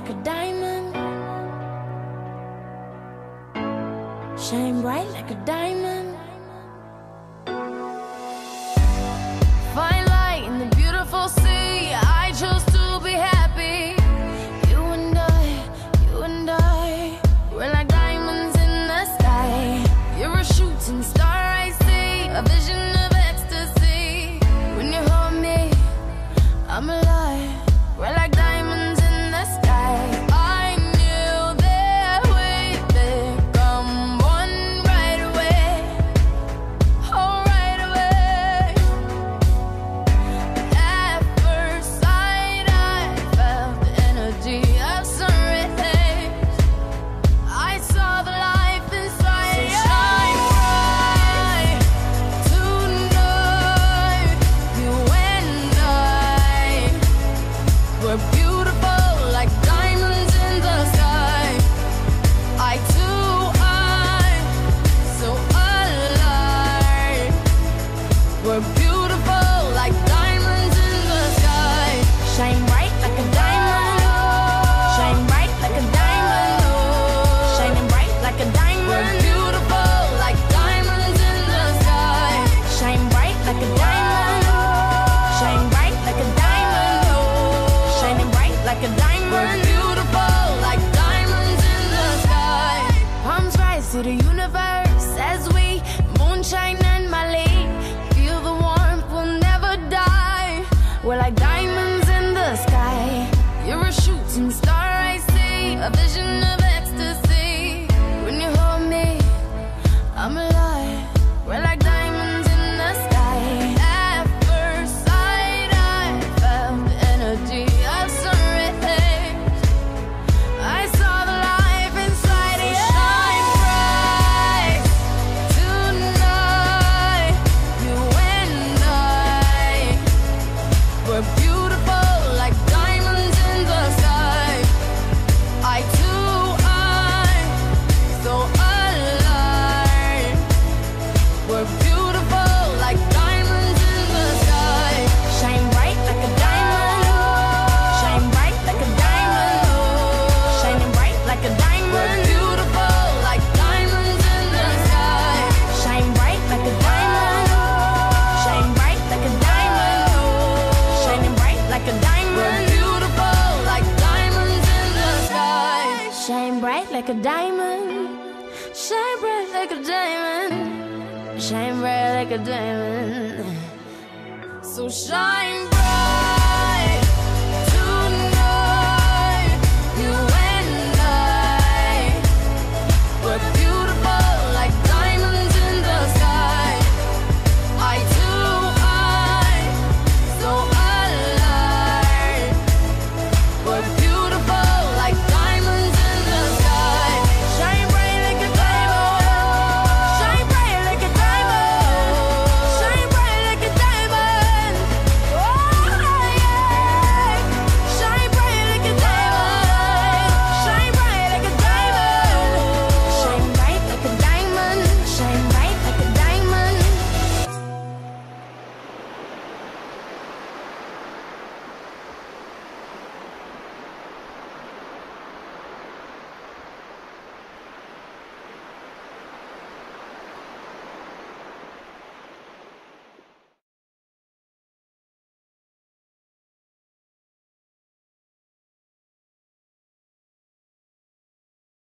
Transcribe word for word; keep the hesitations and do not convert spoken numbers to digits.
like a diamond. Shine bright like a diamond. Find light in the beautiful sea. I chose to be happy. You and I, you and I, we're like diamonds in the sky. You're a shooting star I see, a vision of ecstasy. When you hold me, I'm alive. We're like diamonds in the sky. I knew that we'd become one right away. Oh, right away. At first sight, I felt the energy of sun rays. I saw the life inside you. Shine bright tonight. You and I, we're beautiful like diamonds in the sky. I too, I'm so alive. We're beautiful like diamonds in the sky. Shine bright like a diamond. Shine bright like a diamond. Shining bright like a diamond. We're beautiful like diamonds in the sky. Shine bright like a diamond. Shine bright like a diamond. Shining bright like a diamond. We're beautiful like diamonds in the sky. Palms rise to the universe as we moonshine and Mali. Feel the warmth, we'll never die. We're like diamonds in the sky. You're a shooting star I see, a vision of ecstasy. When you hold me, I'm alive. We're like diamonds in the sky. At first sight, I felt the energy of sun rays. I saw the life inside you. Shine bright tonight. You and I, we're beautiful like diamonds in the sky. I too, I'm so alive. We're beautiful like diamonds in the sky. Shine bright like a diamond. Shine bright like a diamond. Shining bright like a diamond. We're beautiful like diamonds in the sky. Shine bright like a diamond. Shine bright like a diamond. Shining bright like a diamond. We're beautiful like diamonds in the sky. Shine bright like a diamond. Shine bright like a diamond. Shine bright like a diamond. So shine bright.